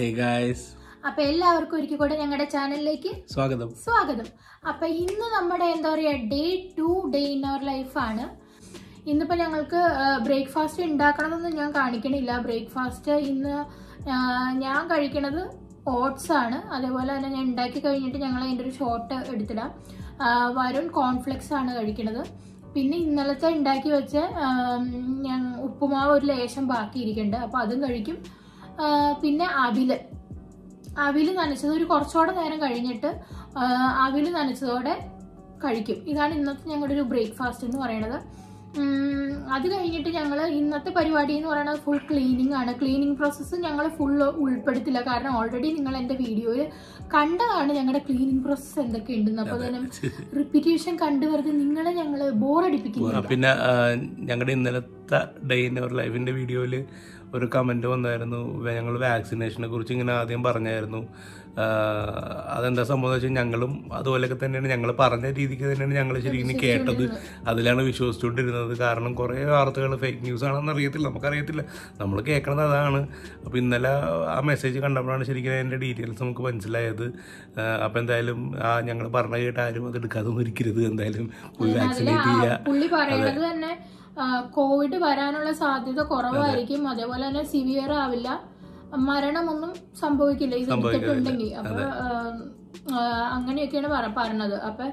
Hey guys. അപ്പോൾ എല്ലാവർക്കും ഒരിക്കൽ കൂടെ ഞങ്ങളുടെ ചാനലിലേക്ക് സ്വാഗതം. അപ്പോൾ ഇന്ന് നമ്മുടെ ഡേ 2 ഡേ ഇൻ അവർ ലൈഫാണ്. ഇന്നിപ്പോൾ ഞങ്ങൾക്ക് ബ്രേക്ക്ഫാസ്റ്റ് ഉണ്ടാക്കണമെന്നൊന്നും ഞാൻ കാണിക്കണില്ല. ബ്രേക്ക്ഫാസ്റ്റ് ഇന്ന് ഞാൻ കഴിക്കണത് ഓട്സ് ആണ്. അതേപോലെ തന്നെ ഞാൻ ഉണ്ടാക്കി കഴിഞ്ഞിട്ട് ഞങ്ങൾ അതിൻ്റെ ഒരു ഷോട്ട് എടുത്തിടാം. വരുൺ കോൺഫ്ലെക്സ് ആണ് കഴിക്കണത്. പിന്നെ ഇന്നലത്തെ ഉണ്ടാക്കി വെച്ച ഞാൻ ഉപ്പുമാവ് ഒരു ലേശം ബാക്കിയിരിക്കുന്നുണ്ട്, അപ്പോൾ അതും കഴിക്കും. പിന്നെ അവില് നനച്ചത് ഒരു കുറച്ചുകൂടെ നേരം കഴിഞ്ഞിട്ട് അവില് നനച്ചതോടെ കഴിക്കും. ഇതാണ് ഇന്നത്തെ ഞങ്ങളുടെ ഒരു ബ്രേക്ക്ഫാസ്റ്റ് എന്ന് പറയുന്നത്. അത് കഴിഞ്ഞിട്ട് ഞങ്ങൾ ഇന്നത്തെ പരിപാടി എന്ന് പറയുന്നത് ഫുൾ ക്ലീനിങ് ആണ്. ക്ലീനിങ് പ്രോസസ്സ് ഞങ്ങൾ ഫുൾ ഉൾപ്പെടുത്തില്ല, കാരണം ഓൾറെഡി നിങ്ങൾ എൻ്റെ വീഡിയോയിൽ കണ്ടതാണ് ഞങ്ങളുടെ ക്ലീനിങ് പ്രോസസ്സ് എന്തൊക്കെ ഉണ്ടെന്ന്. അപ്പോൾ തന്നെ റിപ്പീറ്റേഷൻ കണ്ടുവരുന്നത് നിങ്ങളെ ഞങ്ങൾ ബോറടിപ്പിക്കുന്നു. പിന്നെ ഞങ്ങളുടെ ഇന്നലത്തെ ഡേ ഇൻ അവർ ലൈഫിൻ്റെ വീഡിയോയിൽ ഒരു കമൻറ്റ് വന്നായിരുന്നു, ഞങ്ങൾ വാക്സിനേഷനെ കുറിച്ച് ഇങ്ങനെ ആദ്യം പറഞ്ഞായിരുന്നു. അതെന്താ സംഭവം എന്ന് വെച്ചാൽ ഞങ്ങളും അതുപോലെയൊക്കെ തന്നെയാണ്, ഞങ്ങൾ പറഞ്ഞ രീതിക്ക് തന്നെയാണ് ഞങ്ങൾ ശരിക്കും കേട്ടത്. അതിലാണ് വിശ്വസിച്ചുകൊണ്ടിരുന്നത്. കാരണം കുറേ വാർത്തകൾ ഫേക്ക് ന്യൂസ് ആണെന്ന് അറിയത്തില്ല, നമുക്കറിയത്തില്ല, നമ്മൾ കേൾക്കണത് അതാണ്. അപ്പോൾ ഇന്നലെ ആ മെസ്സേജ് കണ്ടപ്പോഴാണ് ശരിക്കും അതിൻ്റെ ഡീറ്റെയിൽസ് നമുക്ക് മനസ്സിലായത്. അപ്പോൾ എന്തായാലും ഞങ്ങൾ പറഞ്ഞ കേട്ട് ആരും അത് എടുക്കാതൊന്നും ഇരിക്കരുത്, എന്തായാലും പോയി വാക്സിനേറ്റ് ചെയ്യുക. കോവിഡ് വരാനുള്ള സാധ്യത കുറവായിരിക്കും, അതേപോലെ തന്നെ സിവിയർ ആവില്ല, മരണമൊന്നും സംഭവിക്കില്ല ഇത് എടുത്തിട്ടുണ്ടെങ്കിൽ. അപ്പൊ അങ്ങനെയൊക്കെയാണ് പറഞ്ഞത്. അപ്പൊ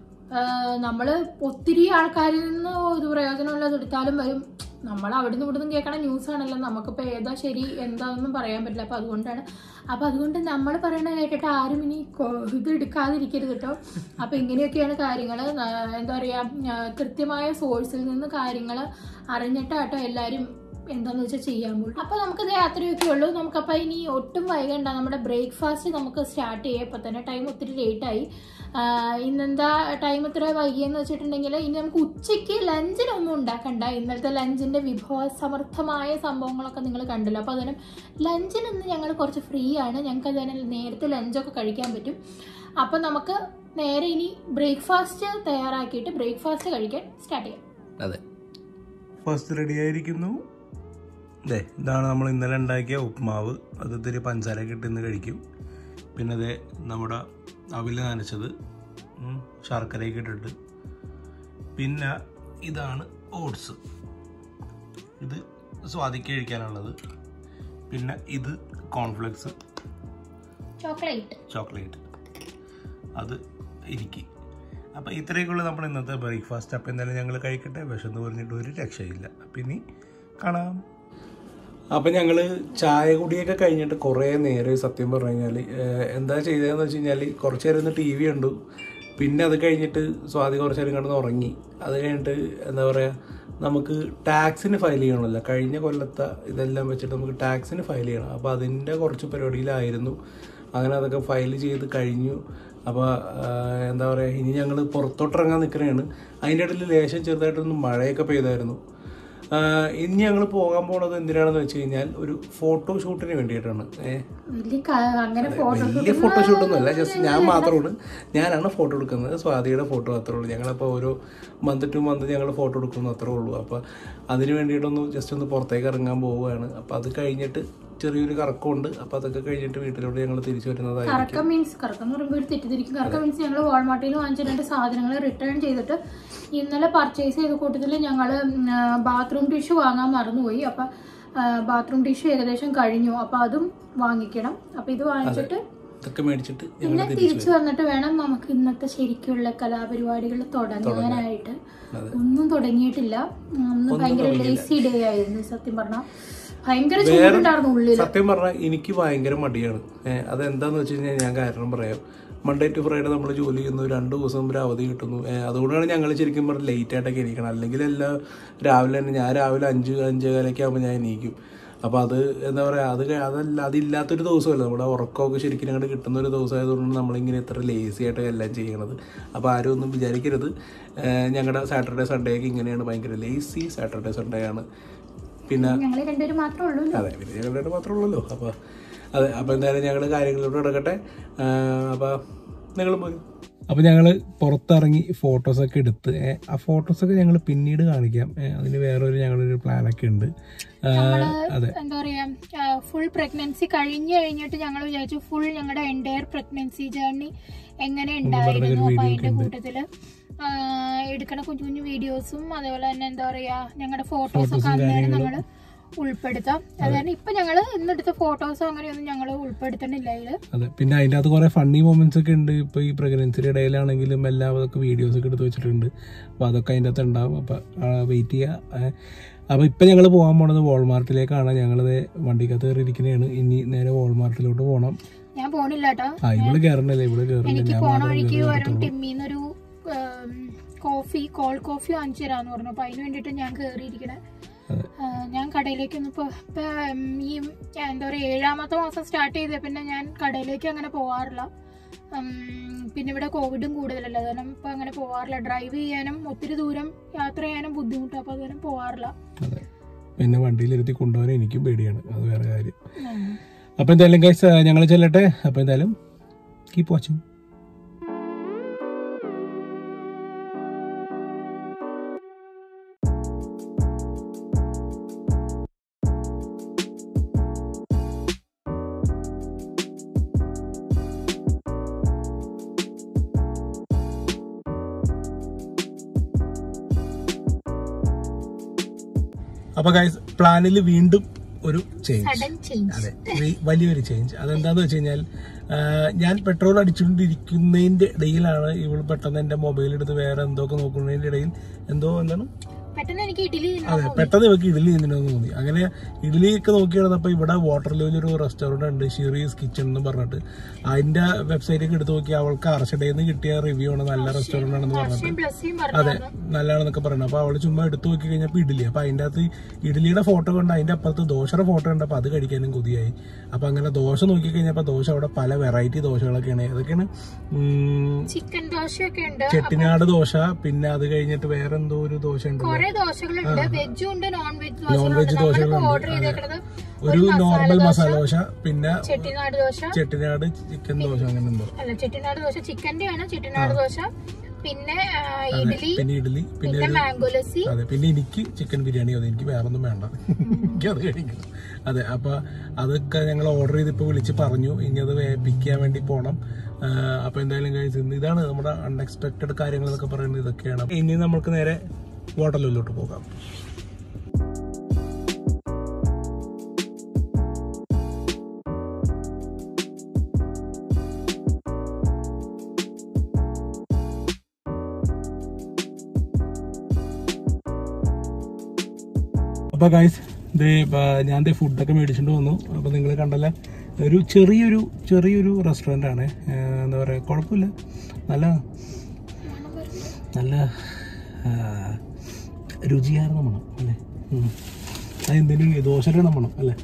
നമ്മള് ഒത്തിരി ആൾക്കാരിൽ നിന്ന് ഒരു പ്രയോജനമുള്ളത് എടുത്താലും വരും. നമ്മൾ അവിടുന്ന് ഇവിടുന്ന് കേൾക്കണ ന്യൂസ് ആണല്ലോ, നമുക്കിപ്പോ ഏതാ ശരി എന്താണെന്നും പറയാൻ പറ്റില്ല. അപ്പൊ അതുകൊണ്ട് നമ്മൾ പറയണ കേട്ടിട്ട് ആരും ഇനി ഇത് എടുക്കാതിരിക്കരുത് കേട്ടോ. അപ്പൊ ഇങ്ങനെയൊക്കെയാണ് കാര്യങ്ങൾ. എന്താ പറയാ, കൃത്യമായ സോഴ്സിൽ നിന്ന് കാര്യങ്ങൾ അറിഞ്ഞിട്ടാട്ടോ എല്ലാരും എന്താന്ന് വെച്ചാൽ ചെയ്യാൻ പോകും. അപ്പൊ നമുക്കത് അത്രയൊക്കെ ഉള്ളൂ. നമുക്കപ്പോൾ ഇനി ഒട്ടും വൈകണ്ട, നമ്മുടെ ബ്രേക്ക്ഫാസ്റ്റ് നമുക്ക് സ്റ്റാർട്ട് ചെയ്യാം. ഇപ്പൊ തന്നെ ടൈം ഒത്തിരി ലേറ്റായി. ഇന്നെന്താ ടൈം ഇത്ര വൈകിയെന്ന് വെച്ചിട്ടുണ്ടെങ്കിൽ ഇനി നമുക്ക് ഉച്ചയ്ക്ക് ലഞ്ചിനൊന്നും ഉണ്ടാക്കണ്ട. ഇന്നലത്തെ ലഞ്ചിന്റെ വിഭവസമൃദ്ധമായ സംഭവങ്ങളൊക്കെ നിങ്ങൾ കണ്ടല്ലോ. അപ്പോൾ അതിനും ലഞ്ചിനൊന്ന് ഞങ്ങൾ കുറച്ച് ഫ്രീ ആണ്, ഞങ്ങൾക്ക് അതിന് നേരത്തെ ലഞ്ചൊക്കെ കഴിക്കാൻ പറ്റും. അപ്പം നമുക്ക് നേരെ ഇനി ബ്രേക്ക്ഫാസ്റ്റ് തയ്യാറാക്കിയിട്ട് ബ്രേക്ക്ഫാസ്റ്റ് കഴിക്കാൻ സ്റ്റാർട്ട് ചെയ്യാം. അതെ, ഫസ്റ്റ് റെഡി ആയിരിക്കുന്നു. അതെ, ഇതാണ് നമ്മൾ ഇന്നലെ ഉണ്ടാക്കിയ ഉപ്പുമാവ്. അത് ഇത്തിരി പഞ്ചസാരയൊക്കെ ഇട്ട് ഇന്ന് കഴിക്കും. പിന്നെ അതെ നമ്മുടെ അവില് നനച്ചത്, ശർക്കരയൊക്കെ ഇട്ടിട്ട്. പിന്നെ ഇതാണ് ഓട്സ്, ഇത് സ്വാദിക്ക് കഴിക്കാനുള്ളത്. പിന്നെ ഇത് കോൺഫ്ലെക്സ്, ചോക്ലേറ്റ് അത് ഇരിക്കും. അപ്പോൾ ഇത്രയൊക്കെയുള്ള നമ്മുടെ ഇന്നത്തെ ബ്രേക്ക്ഫാസ്റ്റ്. അപ്പോൾ എന്തായാലും ഞങ്ങൾ കഴിക്കട്ടെ, വിശന്ന് പറഞ്ഞിട്ട് ഒരു രക്ഷയില്ല. അപ്പം ഇനി കാണാം. അപ്പം ഞങ്ങൾ ചായ കുടിയൊക്കെ കഴിഞ്ഞിട്ട് കുറേ നേരം സത്യം പറഞ്ഞു കഴിഞ്ഞാൽ എന്താ ചെയ്തതെന്ന് വെച്ച് കഴിഞ്ഞാൽ കുറച്ച് നേരം ഒന്ന് TV കണ്ടു. പിന്നെ അത് കഴിഞ്ഞിട്ട് സ്വാതി കുറച്ച് നേരം കിടന്ന് ഉറങ്ങി. അത് കഴിഞ്ഞിട്ട് എന്താ പറയുക, നമുക്ക് ടാക്സിന് ഫയൽ ചെയ്യണമല്ലോ, കഴിഞ്ഞ കൊല്ലത്തെ ഇതെല്ലാം വെച്ചിട്ട് നമുക്ക് ടാക്സിന് ഫയൽ ചെയ്യണം. അപ്പോൾ അതിൻ്റെ കുറച്ച് പരിപാടിയിലായിരുന്നു. അങ്ങനെ അതൊക്കെ ഫയൽ ചെയ്ത് കഴിഞ്ഞു. അപ്പോൾ എന്താ പറയുക, ഇനി ഞങ്ങൾ പുറത്തോട്ടിറങ്ങാൻ നിൽക്കുകയാണ്. അതിൻ്റെ ഇടയിൽ ലേശം ചെറുതായിട്ടൊന്ന് മഴയൊക്കെ പെയ്തായിരുന്നു. ഇനി ഞങ്ങൾ പോകാൻ പോണത് എന്തിനാണെന്ന് വെച്ച് കഴിഞ്ഞാൽ ഒരു ഫോട്ടോഷൂട്ടിന് വേണ്ടിയിട്ടാണ്. വലിയ ഫോട്ടോഷൂട്ടൊന്നും അല്ല, ജസ്റ്റ് ഞാനാണ് ഫോട്ടോ എടുക്കുന്നത്, സ്വാതിയുടെ ഫോട്ടോ അത്രേ ഉള്ളൂ. ഞങ്ങളപ്പോൾ ഓരോ മന്ത് ടു മന്ത് ഞങ്ങൾ ഫോട്ടോ എടുക്കുന്നു അത്രേ ഉള്ളൂ. അപ്പോൾ അതിന് വേണ്ടിയിട്ടൊന്ന് ജസ്റ്റ് ഒന്ന് പുറത്തേക്ക് ഇറങ്ങാൻ പോവുകയാണ്. അപ്പോൾ അത് കഴിഞ്ഞിട്ട് ചെറിയൊരു കറക്കമുണ്ട്. അപ്പോൾ അതൊക്കെ കഴിഞ്ഞിട്ട് വീട്ടിലോട്ട് ഞങ്ങൾ തിരിച്ചു വരുന്നതായിരിക്കും. കറക്കം എന്ന് പറയുമ്പോൾ ഒരു തെറ്റിദ്ധരിക്കും. കറക്കം മീൻസ് ഞങ്ങൾ വാൾമാർട്ടിൽ നിന്ന് വാങ്ങിച്ചിട്ട് സാധനങ്ങൾ റിട്ടേൺ ചെയ്തിട്ട് ഇന്നലെ പർച്ചേസ് ചെയ്ത കൂട്ടത്തിൽ ഞങ്ങൾ ബാത്റൂം ടിഷ്യൂ വാങ്ങാൻ മറന്നുപോയി. അപ്പം ബാത്റൂം ടിഷ്യൂ ഏകദേശം കഴിഞ്ഞു. അപ്പം അതും വാങ്ങിക്കണം. അപ്പം ഇത് വാങ്ങിച്ചിട്ട് പിന്നെ തിരിച്ചു വന്നിട്ട് വേണം നമുക്ക് ഇന്നത്തെ ശരിക്കുള്ള കലാപരിപാടികൾ തുടങ്ങാനായിട്ട്. ഒന്നും തുടങ്ങിയിട്ടില്ല. അന്ന് ഭയങ്കര ലേസി ഡേ ആയിരുന്നു സത്യം പറഞ്ഞാൽ. ഭയങ്കര ചൂടുണ്ടായിരുന്നു ഉള്ളിൽ. സത്യം പറഞ്ഞാൽ എനിക്ക് ഭയങ്കര മടിയാണ്. അതെന്താന്ന് വെച്ച് കഴിഞ്ഞാൽ ഞാൻ കാരണം പറയാം. മൺഡേ ടു ഫ്രൈഡേ നമ്മൾ ജോലി ചെയ്യുന്നു, 2 ദിവസം ഒരു അവധി കിട്ടുന്നു. അതുകൊണ്ടാണ് ഞങ്ങൾ ശരിക്കും പറഞ്ഞാൽ ലേറ്റ് ആയിട്ടൊക്കെ എണീക്കണം. അല്ലെങ്കിൽ എല്ലാം രാവിലെ തന്നെ, ഞാൻ രാവിലെ 5-5:15 ആകുമ്പോൾ ഞാൻ എണീക്കും. അപ്പോൾ അത് എന്താ പറയുക, അതില്ലാത്തൊരു ദിവസമല്ല, നമ്മുടെ ഉറക്കമൊക്കെ ശരിക്കും ഞങ്ങളുടെ കിട്ടുന്ന ഒരു ദിവസമായതുകൊണ്ടാണ് നമ്മളിങ്ങനെ ഇത്ര ലേസി ആയിട്ട് എല്ലാം ചെയ്യണത്. അപ്പോൾ ആരും ഒന്നും വിചാരിക്കരുത്. ഞങ്ങളുടെ സാറ്റർഡേ സൺഡേ ഒക്കെ ഇങ്ങനെയാണ്, ഭയങ്കര ലേസി സാറ്റർഡേ സൺഡേ ആണ്. പിന്നെ ഞങ്ങൾ രണ്ടുപേരും മാത്രമേ ഉള്ളല്ലോ. അപ്പോൾ അതെ, അപ്പോൾ എന്തായാലും ഞങ്ങൾ കാര്യങ്ങളിലോട്ട് കിടക്കട്ടെ. അപ്പോൾ നിങ്ങൾ പോരും. അപ്പോൾ ഞങ്ങൾ പുറത്തിറങ്ങി ഫോട്ടോസൊക്കെ എടുത്ത് ആ ഫോട്ടോസൊക്കെ ഞങ്ങൾ പിന്നീട് കാണിക്കാം. അതിന് വേറൊരു ഞങ്ങളൊരു പ്ലാനൊക്കെ ഉണ്ട്. അതെ, എന്താ പറയാ, ഫുൾ പ്രഗ്നൻസി കഴിഞ്ഞിട്ട് ഞങ്ങൾ വിചാരിച്ചു ഫുൾ ഞങ്ങളുടെ എൻറ്റയർ പ്രഗ്നൻസി ജേർണി എങ്ങനെ ഉണ്ടായിരുന്നു. അപ്പൊ അതിന്റെ കൂട്ടത്തില് എടുക്കണ കുഞ്ഞു കുഞ്ഞു വീഡിയോസും അതേപോലെ തന്നെ എന്താ പറയാ ഞങ്ങളുടെ ഫോട്ടോസൊക്കെ അന്നേരം ഞങ്ങള് ഉൾപ്പെടുത്താം. അതായത് ഇപ്പൊ ഞങ്ങള് ഇന്നെടുത്ത ഫോട്ടോസോ അങ്ങനെയൊന്നും ഞങ്ങൾ ഉൾപ്പെടുത്തണില്ല ഇതില്. അതെ, പിന്നെ അതിന്റെ അകത്ത് കുറെ ഫണ്ണി മൊമെന്റ്സ് ഒക്കെ ഉണ്ട്. ഇപ്പൊ ഈ പ്രഗ്നൻസിയുടെ ഇടയിലാണെങ്കിലും എല്ലാവർക്കും വീഡിയോസ് ഒക്കെ എടുത്ത് വെച്ചിട്ടുണ്ട്. അപ്പൊ അതൊക്കെ അതിന്റെ അകത്ത് ഉണ്ടാവും. അപ്പൊ വെയിറ്റ് ചെയ്യുക. അപ്പൊ ഇപ്പൊ ഞങ്ങൾ പോകാൻ പോണത് വാൾമാർട്ടിലേക്കാണ്. ഞങ്ങളത് വണ്ടിക്കകത്ത് കയറിയിരിക്കുന്നതാണ്. ഇനി നേരെ വാൾമാർട്ടിലോട്ട് പോകണം. ഞാൻ പോണില്ല കേട്ടോ. ഇവള് കയറണല്ലേ, ഇവള് എനിക്ക് പോണ വഴിക്ക് വരും ടിമ്മിന്നൊരു കോൾഡ് കോഫി വാങ്ങിച്ചു തരാന്ന് പറഞ്ഞു. അപ്പൊ അതിന് വേണ്ടിട്ട് ഞാൻ കയറിയിരിക്കണേ. ഞാൻ കടയിലേക്കൊന്നും ഇപ്പൊ ഈ എന്താ പറയാ 7ാമത്തെ മാസം സ്റ്റാർട്ട് ചെയ്ത പിന്നെ ഞാൻ കടയിലേക്ക് അങ്ങനെ പോവാറില്ല. പിന്നെ ഇവിടെ കോവിഡും കൂടുതലല്ല, കാരണം ഇപ്പൊ അങ്ങനെ പോവാറില്ല. ഡ്രൈവ് ചെയ്യാനും ഒത്തിരി ദൂരം യാത്ര ചെയ്യാനും ബുദ്ധിമുട്ടാണ്. അപ്പൊ അതുകാരം പോവാറില്ല. പിന്നെ വണ്ടിയിലിരുത്തി കൊണ്ടുപോകാൻ എനിക്കും പേടിയാണ്, അത് വേറെ കാര്യം. അപ്പൊ എന്തായാലും ഗൈസ് ഞങ്ങൾ ചെല്ലട്ടെ. അപ്പൊ എന്തായാലും കീപ് വാച്ചിങ്. അപ്പൊ ഗൈസ് പ്ലാനിൽ വീണ്ടും ഒരു ചേഞ്ച്. അതെ, വലിയൊരു ചേഞ്ച്. അതെന്താന്ന് വെച്ച് കഴിഞ്ഞാൽ ഞാൻ പെട്രോൾ അടിച്ചുകൊണ്ടിരിക്കുന്നതിന്റെ ഇടയിലാണ് ഇവൾ പെട്ടെന്ന് എന്റെ മൊബൈൽ എടുത്ത് വേറെ എന്തോക്കെ നോക്കുന്നതിന്റെ ഇടയിൽ എന്താണ് അതെ പെട്ടെന്ന് ഇവർക്ക് ഇഡ്ഡലി തിന്നണമെന്ന് തോന്നി. അങ്ങനെ ഇഡ്ഡലിയൊക്കെ നോക്കി കിടന്നപ്പോൾ ഇവിടെ വാട്ടർലൂവിൽ ഒരു റെസ്റ്റോറന്റ് ഉണ്ട്, ഷിറീസ് കിച്ചൺ എന്ന് പറഞ്ഞിട്ട്. അതിന്റെ വെബ്സൈറ്റൊക്കെ എടുത്ത് നോക്കി അവൾക്ക് അർഷഡയിൽ നിന്ന് കിട്ടിയ റിവ്യൂ ആണ്, നല്ല റെസ്റ്റോറന്റ് ആണെന്ന് പറഞ്ഞിട്ട്. അതെ, നല്ലതാണെന്നൊക്കെ പറയുന്നത്. അപ്പൊ അവള് ചുമ്മാ എടുത്തു നോക്കി കഴിഞ്ഞപ്പോൾ ഇഡ്ഡലി. അപ്പൊ അതിന്റെ അകത്ത് ഇഡ്ഡലിയുടെ ഫോട്ടോ കണ്ട് അതിന്റെ അപ്പുറത്ത് ദോശയുടെ ഫോട്ടോ ഉണ്ട്. അപ്പൊ അത് കഴിക്കാനും കൊതിയായി. അപ്പൊ അങ്ങനെ ദോശ നോക്കി കഴിഞ്ഞപ്പോ ദോശ അവിടെ പല വെറൈറ്റി ദോശകളൊക്കെയാണ്. അതൊക്കെയാണ് ചിക്കൻ ദോശയൊക്കെ ഉണ്ട്, ചെട്ടിനാട് ദോശ, പിന്നെ അത് കഴിഞ്ഞിട്ട് വേറെ എന്തോ ഒരു ദോശ ഉണ്ട്, നോൺ വെജ് ദോശകളുണ്ട്. ഒരു നോർമൽ മസാല ദോശ, പിന്നെ ചെട്ടിനാട് ചിക്കൻ ദോശ, അങ്ങനെ എന്തോ. ചെട്ടിനാട് ദോശ ചിക്കന്റെ ആണ്, ചെട്ടിനാട് ദോശ, പിന്നെ ഇഡ്ഡലി, പിന്നെ മാംഗോ ലസ്സി. അതെ, പിന്നെ എനിക്ക് ചിക്കൻ ബിരിയാണി. അത് എനിക്ക് വേറെ ഒന്നും വേണ്ട, എനിക്ക് അത് കഴിക്കണം. അതെ, അപ്പൊ അതൊക്കെ ഞങ്ങൾ ഓർഡർ ചെയ്തിപ്പോ വിളിച്ച് പറഞ്ഞു ഇനി അത് പിക്ക് ചെയ്യാൻ വേണ്ടി പോണം. അപ്പൊ എന്തായാലും കഴിച്ചു. ഇതാണ് നമ്മുടെ അൺഎക്സ്പെക്ടഡ് കാര്യങ്ങൾ എന്നൊക്കെ പറയുന്നത് ഇതൊക്കെയാണ്. ഇനി നമുക്ക് നേരെ വാട്ടർലൂവിലോട്ട് പോകാം. അപ്പൊ ഗൈസ് ഞാൻ ഫുഡൊക്കെ മേടിച്ചിട്ട് വന്നു. അപ്പൊ നിങ്ങൾ കണ്ടല്ലേ, ഒരു ചെറിയൊരു റെസ്റ്റോറൻ്റ് ആണ്. എന്താ പറയാ, കുഴപ്പമില്ല, നല്ല രുചിയാർന്ന മണം അല്ലേ. അതെന്തെങ്കിലും ദോശയുടെ മണം അല്ലേ,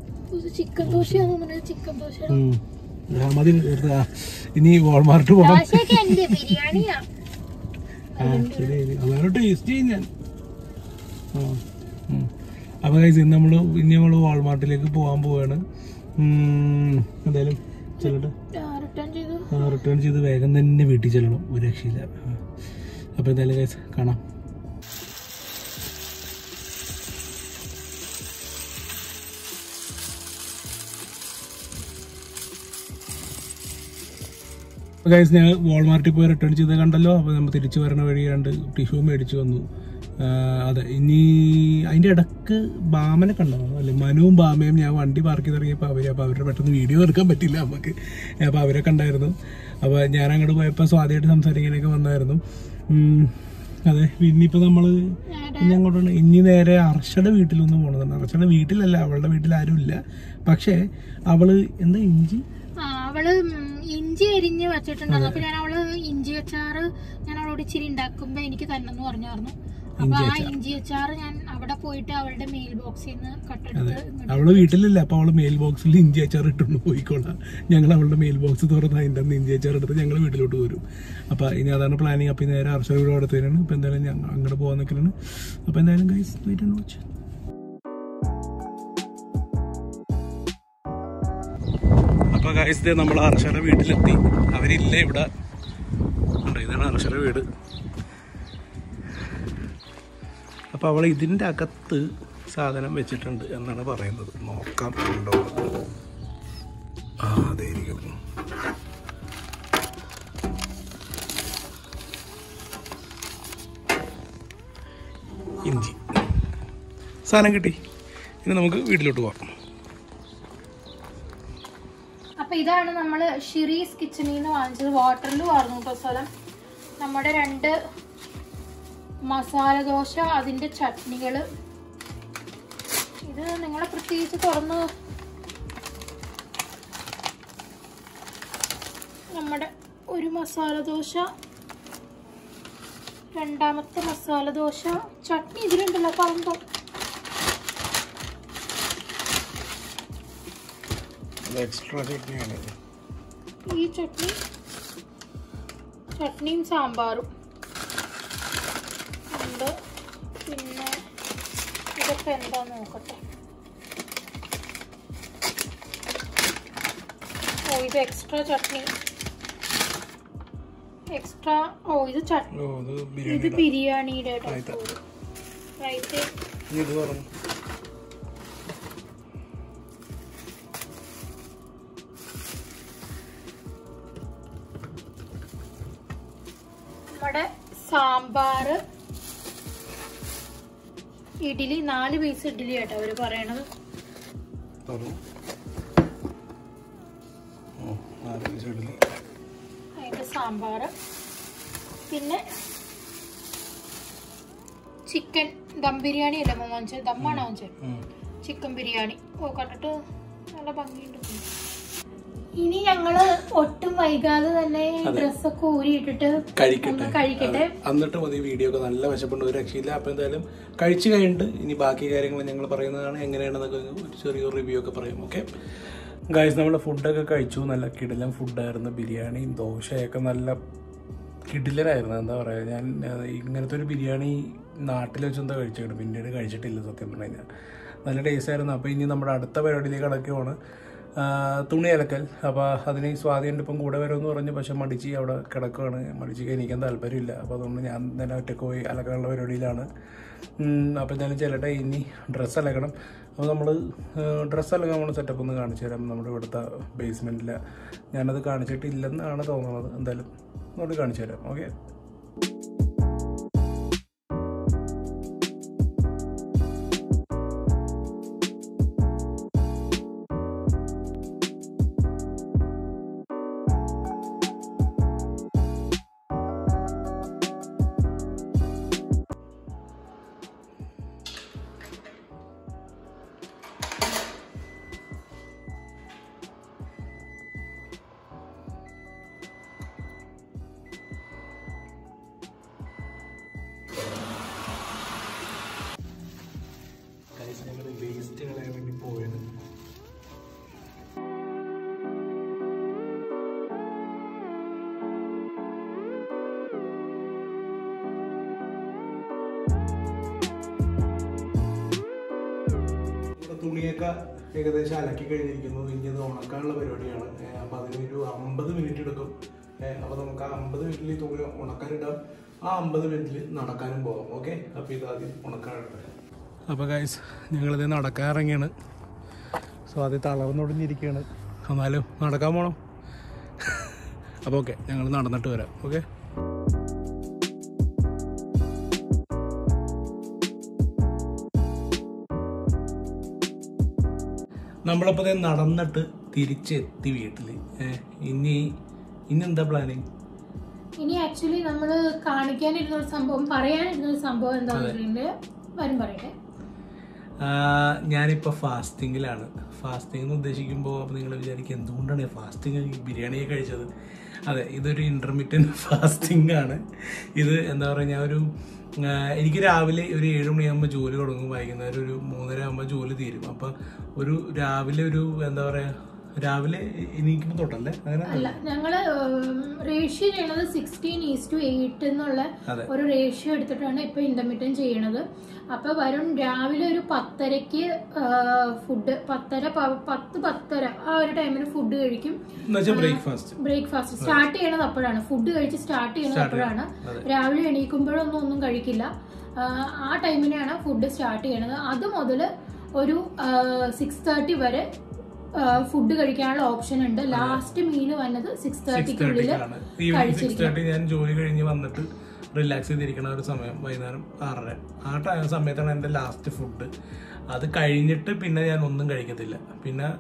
മതി. ഇനി വാൾമാർട്ട് പോകണം. അതാണ് ടേസ്റ്റ് ചെയ്യും ഞാൻ. അപ്പൊ ഗൈസ് ഇനി നമ്മൾ വാൾമാർട്ടിലേക്ക് പോകാൻ പോവാണ്. എന്തായാലും ചെല്ലട്ടെ, റിട്ടേൺ ചെയ്ത് വേഗം തന്നെ വീട്ടിൽ ചെല്ലണം, ഒരു രക്ഷയില്ല. അപ്പൊ എന്തായാലും ഗൈസ് കാണാം. ഗൈസ് ഞാൻ വാൾമാർട്ടിൽ പോയി റിട്ടേൺ ചെയ്ത് കണ്ടല്ലോ. അപ്പോൾ നമ്മൾ തിരിച്ചു വരണ വഴിയാണ്ട് ടിഷ്യൂ മേടിച്ചു വന്നു. അതെ, ഇനി അതിൻ്റെ ഇടക്ക് ബാമനെ കണ്ടോ അല്ലെ, മനുവും ബാമയും. ഞാൻ വണ്ടി പാർക്ക് ചെയ്ത് ഇറങ്ങിയപ്പോൾ അപ്പോൾ അവരുടെ പെട്ടെന്ന് വീഡിയോ എടുക്കാൻ പറ്റില്ല നമുക്ക്. അപ്പോൾ അവരെ കണ്ടായിരുന്നു. അപ്പോൾ ഞാൻ അങ്ങോട്ട് പോയപ്പോൾ സ്വാതിയായിട്ട് സംസാരിക്കാനൊക്കെ വന്നായിരുന്നു. അതെ, ഇനിയിപ്പോൾ നമ്മൾ ഇനി അങ്ങോട്ടാണ്. ഇനി നേരെ അർഷയുടെ വീട്ടിലൊന്നും പോകണമെന്നുണ്ട്. അർഷയുടെ വീട്ടിലല്ല, അവളുടെ വീട്ടിൽ ആരും ഇല്ല. പക്ഷേ അവള് എന്താ അവള് ഇഞ്ചി അരിഞ്ഞ് വെച്ചിട്ടുണ്ടായിരുന്നു. അപ്പൊ ഞാൻ അവള് ഇഞ്ചി അച്ചാറ് ഞാൻ അവളോട് ഇച്ചിരി ഉണ്ടാക്കുമ്പോ എനിക്ക് തന്നെന്ന് പറഞ്ഞായിരുന്നു. അപ്പൊ ആ ഇഞ്ചി അച്ചാറ് ഞാൻ അവിടെ പോയിട്ട് അവളുടെ മെയിൽ ബോക്സിൽ നിന്ന് കട്ടെടുത്ത്. അവള് വീട്ടിലില്ല, അപ്പൊ അവള് മെയിൽ ബോക്സിൽ ഇഞ്ചി അച്ചാർ ഇട്ടുകൊണ്ട് പോയിക്കോളാം. ഞങ്ങൾ അവളുടെ മെയിൽ ബോക്സ് തുറന്ന് അതിന്റെ ഇഞ്ചി അച്ചാർ എടുത്ത് ഞങ്ങൾ വീട്ടിലോട്ട് വരും. അപ്പൊ ഇനി അതാണ് പ്ലാനിങ്. അപ്പൊ നേരെ അർഷ വീട് അടുത്തതിനാണ്. അപ്പൊ എന്തായാലും ഞങ്ങൾ അങ്ങോട്ട് പോകാൻ നിൽക്കലാണ്. അപ്പൊ എന്തായാലും ഗൈസ് വെയിറ്റ് ആൻഡ് വാച്ച്. അപ്പൊ ഗൈസ് നമ്മൾ അർഷയുടെ വീട്ടിലെത്തി. അവരില്ല ഇവിടെ. ഇതാണ് അർഷയുടെ വീട്. അപ്പോൾ അവൾ ഇതിൻ്റെ അകത്ത് സാധനം വെച്ചിട്ടുണ്ട് എന്നാണ് പറയുന്നത്. നോക്കാം ഉണ്ടോ. ആ അതായിരിക്കും. ഇഞ്ചി സാധനം കിട്ടി. ഇനി നമുക്ക് വീട്ടിലോട്ട് പോകാം. അപ്പൊ ഇതാണ് നമ്മൾ ഷിറീസ് കിച്ചണിൽ നിന്ന് വാങ്ങിച്ചത്. വാട്ടറിൽ വാർന്നു കേട്ടോ സ്ഥലം. നമ്മുടെ 2 മസാല ദോശ, അതിന്റെ ചട്നികള്. ഇത് നിങ്ങളെ പ്രത്യേകിച്ച് തുറന്ന് നമ്മുടെ ഒരു മസാല ദോശ, രണ്ടാമത്തെ മസാല ദോശ, ചട്നി ഇതിലുണ്ടല്ലോ പറയുമ്പോ. ഈ ചട്നിയും സാമ്പാറും ഉണ്ട്. പിന്നെ ഇതൊക്കെ എന്താ നോക്കട്ടെ. ഓ ഇത് എക്സ്ട്രാ ചട്നി, എക്സ്ട്രാ. ഓ ഇത് ചട്നി, ഇത് ബിരിയാണിയുടെ റൈറ്റ്. നമ്മുടെ സാമ്പാറ്, ഇഡ്ഡലി, 4 പീസ് ഇഡ്ഡലി കേട്ടോ അവര് പറയണത്. അതിന്റെ സാമ്പാറ്. പിന്നെ ചിക്കൻ ദം ബിരിയാണി അല്ലേ വാങ്ങിച്ചത്? ദമ്മാണ് വാങ്ങിച്ചത്. ചിക്കൻ ബിരിയാണി. ഓ കണ്ടിട്ട് നല്ല ഭംഗിയുണ്ട്. ഇനി ഞങ്ങള് ഒട്ടും വൈകാതെ തന്നെ ഡ്രസ്സൊക്കെ ഊരിയിട്ടിട്ട് കഴിക്കട്ടെ. എന്നിട്ട് മതി. വീഡിയോ ഒക്കെ നല്ല വശപ്പുണ്ട്, ഒരു രക്ഷയില്ല. അപ്പൊ എന്തായാലും കഴിച്ചു കഴിഞ്ഞിട്ട് ഇനി ബാക്കി കാര്യങ്ങൾ ഞങ്ങൾ പറയുന്നതാണ്. എങ്ങനെയാണെന്നൊക്കെ ഒരു ചെറിയൊരു റിവ്യൂ ഒക്കെ പറയും. ഓക്കെ ഗായ്സ്, നമ്മുടെ ഫുഡൊക്കെ കഴിച്ചു. നല്ല കിടിലൻ ഫുഡായിരുന്നു. ബിരിയാണിയും ദോശയൊക്കെ നല്ല കിടിലനായിരുന്നു. എന്താ പറയുക, ഞാൻ ഇങ്ങനത്തെ ഒരു ബിരിയാണി നാട്ടിൽ വെച്ച് എന്താ കഴിച്ചിട്ട് പിന്നീട് കഴിച്ചിട്ടില്ല സത്യം പറഞ്ഞു കഴിഞ്ഞാൽ. നല്ല ടേസ്റ്റ് ആയിരുന്നു. അപ്പോൾ ഇനി നമ്മുടെ അടുത്ത പരിപാടിയിലേക്ക് കടക്കുകയാണ്, തുണി അലക്കൽ. അപ്പോൾ അതിന് സ്വാധീനം ഇപ്പം കൂടെ വരുമെന്ന് പറഞ്ഞു. പക്ഷെ മടിച്ച് അവിടെ കിടക്കുകയാണ്. മടിച്ച് എനിക്കാൻ താല്പര്യമില്ല. അപ്പോൾ അതുകൊണ്ട് ഞാൻ തന്നെ ഒറ്റയ്ക്ക് പോയി അലക്കാനുള്ള പരിപാടിയിലാണ്. അപ്പോൾ ഞാൻ ചെല്ലട്ടെ. ഇനി ഡ്രസ്സ് അലക്കണം. അപ്പോൾ നമ്മൾ ഡ്രസ്സ് അലക്കാൻ നമ്മൾ സെറ്റപ്പ് ഒന്ന് കാണിച്ചു തരാം. നമ്മുടെ ഇവിടുത്തെ ബേസ്മെൻറ്റിൽ ഞാനത് കാണിച്ചിട്ടില്ലെന്നാണ് തോന്നുന്നത്. എന്തായാലും നമ്മൾ കാണിച്ചു തരാം. ഓക്കെ. വേസ്റ്റ് കളയാൻ വേണ്ടി പോയത്. തുണിയൊക്കെ ഏകദേശം അലക്കി കഴിഞ്ഞിരിക്കുന്നു. ഇനി അത് ഉണക്കാനുള്ള പരിപാടിയാണ്. അപ്പം അതിനൊരു 50 മിനിറ്റ് എടുക്കും. അപ്പോൾ നമുക്ക് ആ 50 മിനിറ്റിൽ തുണി ഉണക്കാനിടാം. ആ 50 മിനിറ്റിൽ നടക്കാനും പോകാം. ഓക്കെ. അപ്പോൾ ഇതാദ്യം ഉണക്കാനിട്ടെ. അപ്പോൾ ഗൈസ്, ഞങ്ങളിത് നടക്കാൻ ഇറങ്ങിയാണ്. സോ അത് തളർന്നൊടിഞ്ഞിരിക്കുകയാണ്. എന്നാലും നടക്കാൻ പോകണം. അപ്പോൾ ഓക്കെ, ഞങ്ങൾ നടന്നിട്ട് വരാം. ഓക്കെ. നമ്മളപ്പോൾ നടന്നിട്ട് തിരിച്ചെത്തി വീട്ടിൽ. ഇനി എന്താ പ്ലാനിങ്? ഇനി ആക്ച്വലി നമ്മൾ കാണിക്കാനിരുന്ന ഒരു സംഭവം, പറയാനിരുന്ന ഒരു സംഭവം എന്താണെന്ന് വെച്ചിട്ടുണ്ടെങ്കിൽ വരും പറയട്ടെ. ഞാനിപ്പോൾ ഫാസ്റ്റിങ്ങിലാണ്. ഫാസ്റ്റിംഗ് എന്ന് ഉദ്ദേശിക്കുമ്പോൾ നിങ്ങൾ വിചാരിക്കും എന്തുകൊണ്ടാണ് ഫാസ്റ്റിംഗ് ബിരിയാണിയെ കഴിച്ചത്. അതെ, ഇതൊരു ഇൻ്റർമീഡിയറ്റ് ഫാസ്റ്റിംഗ് ആണ്. ഇത് എന്താ പറയുക, എനിക്ക് രാവിലെ ഒരു 7 മണിയാകുമ്പോൾ ജോലി തുടങ്ങും. വൈകുന്നേരം ഒരു 3:30 ആകുമ്പോൾ ജോലി തീരും. അപ്പോൾ രാവിലെ എന്താ പറയുക, രാവിലെ എണീക്കുമ്പോ തൊട്ടല്ലേ? അല്ല, ഞങ്ങള് റേഷ്യോ ചെയ്യണത് 16:8 എന്നുള്ള ഒരു റേഷ്യോ എടുത്തിട്ടാണ് ഇപ്പൊ ഇന്റർമീഡിയറ്റ് ചെയ്യണത്. അപ്പൊ വരുൺ രാവിലെ ഒരു 10:30 ഫുഡ്, 10:10 ആ ഒരു ടൈമിന് ഫുഡ് കഴിക്കും. ബ്രേക്ക്ഫാസ്റ്റ് സ്റ്റാർട്ട് ചെയ്യണത് അപ്പോഴാണ്, ഫുഡ് കഴിച്ച് സ്റ്റാർട്ട് ചെയ്യണത് അപ്പോഴാണ്. രാവിലെ എണീക്കുമ്പോഴൊന്നും കഴിക്കില്ല. ആ ടൈമിനാണ് ഫുഡ് സ്റ്റാർട്ട് ചെയ്യണത്. അത് മുതൽ ഒരു 6:30 വരെ ഫുഡ് കഴിക്കാനുള്ള ഓപ്ഷൻ ഉണ്ട്. ലാസ്റ്റ് മീൽ വന്നത് 6:30 ഞാൻ ജോലി കഴിഞ്ഞ് വന്നിട്ട് റിലാക്സ് ചെയ്തിരിക്കുന്ന ഒരു സമയം വൈകുന്നേരം 6:30 ആ സമയത്താണ് എൻ്റെ ലാസ്റ്റ് ഫുഡ്. അത് കഴിഞ്ഞിട്ട് പിന്നെ ഞാൻ ഒന്നും കഴിക്കത്തില്ല. പിന്നെ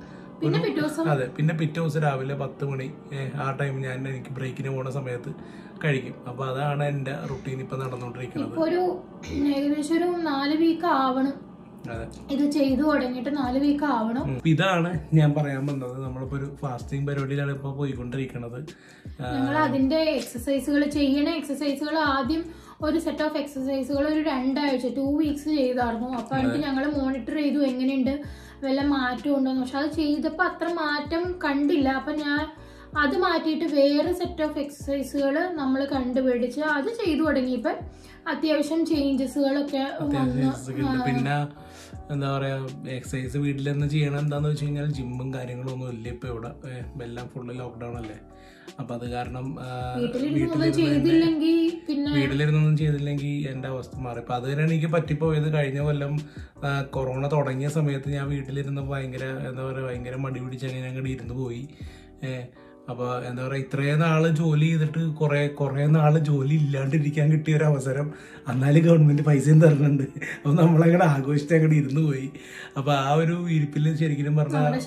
പിറ്റേ ദിവസം രാവിലെ 10 മണി ആ ടൈം എനിക്ക് ബ്രേക്കിന് പോകുന്ന സമയത്ത് കഴിക്കും. അപ്പൊ അതാണ് എന്റെ റുട്ടീൻ ഇപ്പൊ നടന്നുകൊണ്ടിരിക്കുന്നത്. ഏകദേശം ഒരു 4 വീക്ക് ആവണം ഇത് ചെയ്തു തുടങ്ങിയിട്ട്, 4 വീക്ക് ആവണം. ഇതാണ് ഞാൻ പറയാൻ വന്നത്. നമ്മളിപ്പോ ഒരു ഫാസ്റ്റിംഗ് പരിപാടിയിലാണ് ഇപ്പൊ പോയിക്കൊണ്ടിരിക്കുന്നത്. ഞങ്ങൾ അതിന്റെ എക്സസൈസുകൾ ചെയ്യണ എക്സസൈസുകൾ ആദ്യം ഒരു സെറ്റ് ഓഫ് എക്സസൈസുകൾ ഒരു 2 ആഴ്ച 2 വീക്സ് ചെയ്തായിരുന്നു. അപ്പൊ എനിക്ക് ഞങ്ങൾ മോണിറ്റർ ചെയ്തു എങ്ങനെയുണ്ട്, വല്ല മാറ്റം ഉണ്ടോന്ന്. പക്ഷെ അത് ചെയ്തപ്പോ അത്ര മാറ്റം കണ്ടില്ല. അപ്പൊ ഞാൻ അത് മാറ്റിയിട്ട് വേറെ സെറ്റ് ഓഫ് എക്സസൈസുകൾ നമ്മൾ കണ്ടുപിടിച്ച് അത് ചെയ്തു തുടങ്ങിയപ്പോ അത്യാവശ്യം ചേഞ്ചസുകളൊക്കെ വന്നു. പിന്നെ എന്താ പറയാ, എക്സസൈസ് വീട്ടിൽ തന്നെ ചെയ്യണം. എന്താന്ന് വെച്ച് കഴിഞ്ഞാൽ ജിമ്മും കാര്യങ്ങളും ഒന്നും ഇല്ല ഇപ്പൊ ഇവിടെ, എല്ലാം ഫുള്ള് ലോക്ക്ഡൌൺ അല്ലേ. അപ്പൊ അത് കാരണം വീട്ടിലിരുന്നൊന്നും ചെയ്തില്ലെങ്കിൽ എന്റെ അവസ്ഥ മാറി. അപ്പൊ അത് തന്നെയാണ് എനിക്ക് പറ്റിപ്പോയത്. കഴിഞ്ഞ കൊല്ലം കൊറോണ തുടങ്ങിയ സമയത്ത് ഞാൻ വീട്ടിലിരുന്ന് ഭയങ്കര മടി പിടിച്ച് അങ്ങോട്ട് ഇരുന്ന് പോയി. അപ്പൊ എന്താ പറയാ, ഇത്രയും നാള് ജോലി ചെയ്തിട്ട് കുറെ നാള് ജോലി ഇല്ലാണ്ടിരിക്കാൻ കിട്ടിയ ഒരു അവസരം, എന്നാലും ഗവൺമെന്റ് പൈസയും തരുന്നുണ്ട്. അപ്പൊ നമ്മളങ്ങനെ ആഘോഷിച്ച് അങ്ങോട്ട് ഇരുന്ന് പോയി. അപ്പൊ ആ ഒരു ഇരിപ്പിൽ ശരിക്കും പറഞ്ഞാൽ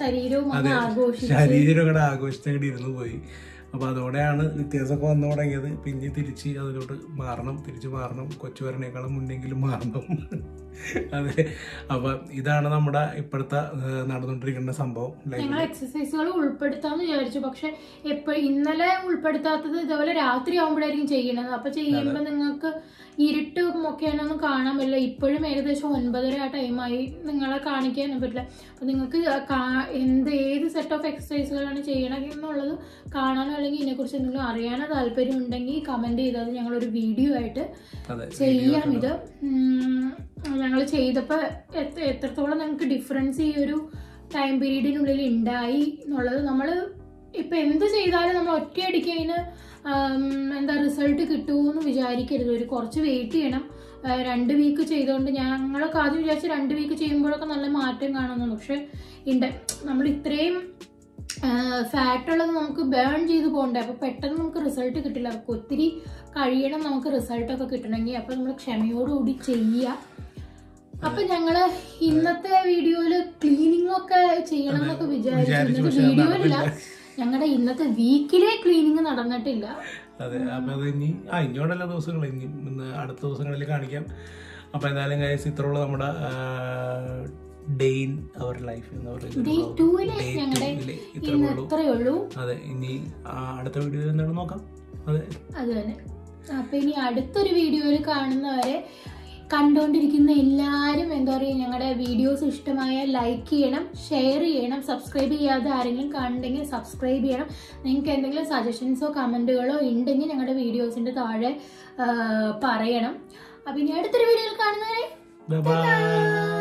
ശരീരം അങ്ങോട്ട് ആഘോഷിച്ച് അങ്ങോട്ട് ഇരുന്ന് പോയി. അപ്പൊ അതോടെയാണ് വ്യത്യാസമൊക്കെ വന്നു തുടങ്ങിയത്. പിന്നെ തിരിച്ച് അതിലോട്ട് തിരിച്ചു മാറണം. കൊച്ചു വരണേക്കാളും മുന്നെങ്കിലും മാറണം. അതെ. അപ്പൊ ഇതാണ് നമ്മുടെ ഇപ്പോഴത്തെ നടന്നുകൊണ്ടിരിക്കുന്ന സംഭവം. ഞങ്ങൾ എക്സസൈസുകൾ ഉൾപ്പെടുത്താന്ന് വിചാരിച്ചു, പക്ഷെ ഇന്നലെ ഉൾപ്പെടുത്താത്തത് ഇതേപോലെ രാത്രി ആവുമ്പോഴായിരിക്കും ചെയ്യണത്. അപ്പൊ ചെയ്യുമ്പോ നിങ്ങൾക്ക് ഇരുട്ടും ഒക്കെയാണൊന്നും കാണാൻ പറ്റില്ല. ഇപ്പോഴും ഏകദേശം 9:30 ആ ടൈമായി. നിങ്ങളെ കാണിക്കാനും പറ്റില്ല. അപ്പൊ നിങ്ങൾക്ക് ഏത് സെറ്റ് ഓഫ് എക്സസൈസുകളാണ് ചെയ്യണമെന്നുള്ളത് കാണാനോ അല്ലെങ്കിൽ ഇതിനെക്കുറിച്ച് എന്തെങ്കിലും അറിയാനോ താല്പര്യം ഉണ്ടെങ്കിൽ കമന്റ് ചെയ്താൽ ഞങ്ങളൊരു വീഡിയോ ആയിട്ട് ചെയ്യാം. ഇത് ഞങ്ങൾ ചെയ്തപ്പോൾ എത്രത്തോളം നിങ്ങൾക്ക് ഡിഫറൻസ് ഈ ഒരു ടൈം പീരീഡിനുള്ളിൽ ഉണ്ടായി എന്നുള്ളത്. നമ്മൾ ഇപ്പം എന്ത് ചെയ്താലും നമ്മൾ ഒറ്റയടിക്ക് അതിന് റിസൾട്ട് കിട്ടുമെന്ന് വിചാരിക്കരുത്. ഒരു കുറച്ച് വെയിറ്റ് ചെയ്യണം. 2 വീക്ക് ചെയ്തുകൊണ്ട് ഞങ്ങളൊക്കെ ആദ്യം വിചാരിച്ച് 2 വീക്ക് ചെയ്യുമ്പോഴൊക്കെ നല്ല മാറ്റം കാണുന്നു. പക്ഷെ നമ്മൾ ഇത്രയും ഫാറ്റുള്ളത് നമുക്ക് ബേൺ ചെയ്ത് പോകണ്ടേ. അപ്പൊ പെട്ടെന്ന് നമുക്ക് റിസൾട്ട് കിട്ടില്ല. അപ്പൊ ഒത്തിരി കഴിയണം നമുക്ക് റിസൾട്ടൊക്കെ കിട്ടണമെങ്കിൽ. അപ്പൊ നമ്മൾ ക്ഷമയോടുകൂടി ചെയ്യുക. അപ്പൊ ഞങ്ങള് ഇന്നത്തെ വീഡിയോയില് ക്ലീനിങ് ഒക്കെ ചെയ്യണം എന്നൊക്കെ വിചാരിച്ചു. ഇന്നത്തെ വീഡിയോയില്ല, ഞങ്ങളുടെ ഇന്നത്തെ വീക്കിലെ ക്ലീനിങ് നടന്നിട്ടില്ല. അതെ. അപ്പൊ അത് ഇനിയോടുള്ള ദിവസങ്ങൾ അടുത്ത ദിവസങ്ങളിൽ കാണിക്കാം. അപ്പൊ എന്തായാലും ഗൈസ്, ഇത്രയുള്ള നമ്മുടെ ഡേ ഇൻ അവർ ലൈഫ് എന്ന് പറയുന്നത് ഇത്രയുള്ളൂ. അതെ. ഇനി അടുത്ത വീഡിയോയിൽ എന്താണ് നോക്കാം. അതെ, അത് തന്നെ. അപ്പൊ ഇനി അടുത്തൊരു വീഡിയോയിൽ കാണുന്നവരെ കണ്ടുകൊണ്ടിരിക്കുന്ന എല്ലാവരും ഞങ്ങളുടെ വീഡിയോസ് ഇഷ്ടമായാൽ ലൈക്ക് ചെയ്യണം, ഷെയർ ചെയ്യണം. സബ്സ്ക്രൈബ് ചെയ്യാതെ ആരെങ്കിലും കാണുന്നുണ്ടെങ്കിൽ സബ്സ്ക്രൈബ് ചെയ്യണം. നിങ്ങൾക്ക് എന്തെങ്കിലും സജഷൻസോ കമന്റുകളോ ഉണ്ടെങ്കിൽ ഞങ്ങളുടെ വീഡിയോസിന്റെ താഴെ പറയണം. അപ്പൊ ഇനി അടുത്തൊരു വീഡിയോയിൽ കാണുന്നവരെ ബൈ.